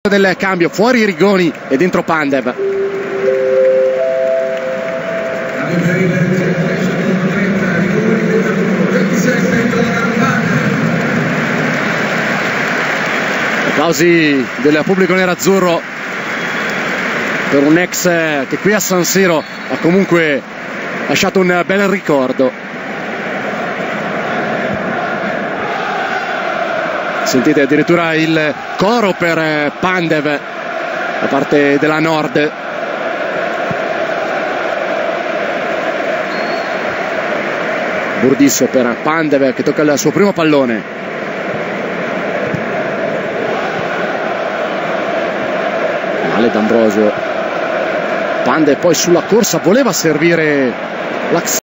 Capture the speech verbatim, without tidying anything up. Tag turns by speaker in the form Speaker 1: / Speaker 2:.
Speaker 1: del cambio, fuori Rigoni e dentro Pandev. Applausi del pubblico nerazzurro per un ex che qui a San Siro ha comunque lasciato un bel ricordo. Sentite addirittura il coro per Pandev da parte della Nord. Burdis per Pandev che tocca il suo primo pallone. Male D'Ambrosio. Pandev poi sulla corsa voleva servire la